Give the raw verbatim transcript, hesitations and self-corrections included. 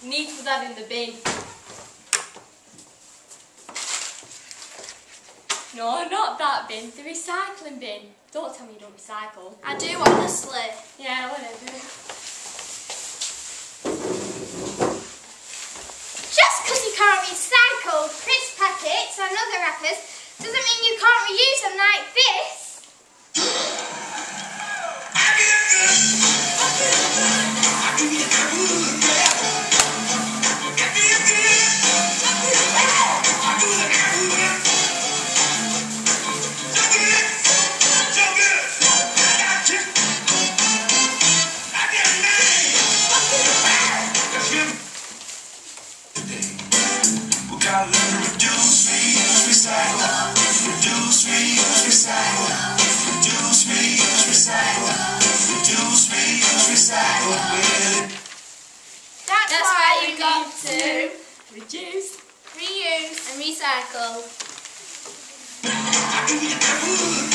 need to put that in the bin. No, not that bin, the recycling bin. Don't tell me you don't recycle. I do, honestly. Yeah, whatever. Just because you can't recycle crisp packets and other wrappers doesn't mean you can't reuse them like this. That's why you got to reduce, reuse and recycle.